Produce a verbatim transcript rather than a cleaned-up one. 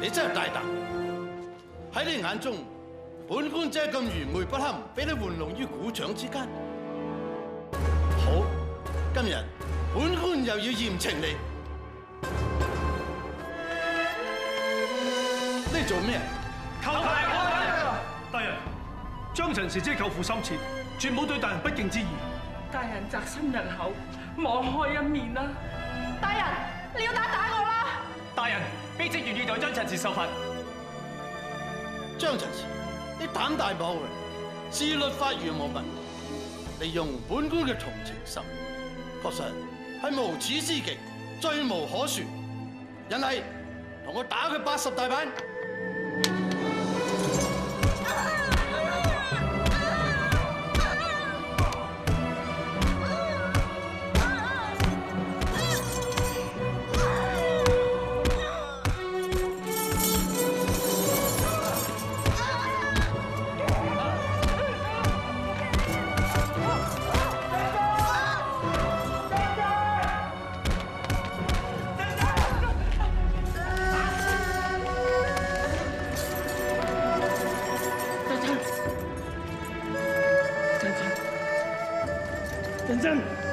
你真係大膽！喺你眼中，本官真係咁愚昧不堪，俾你玩弄於股掌之間。好，今日本官又要嚴懲你。你做咩？ 叩大人！大人，張陳氏之舅父心切，絕冇對大人不敬之意。 大人責心人口，網開一面啦！大人，你要打打我啦！ 大人，卑職願意代張陳氏受罰。 張陳氏，你膽大妄為，視律法如無物，利用本官嘅同情心，確實係無恥之極，罪無可恕。人係同我打佢八十大板！ 真真。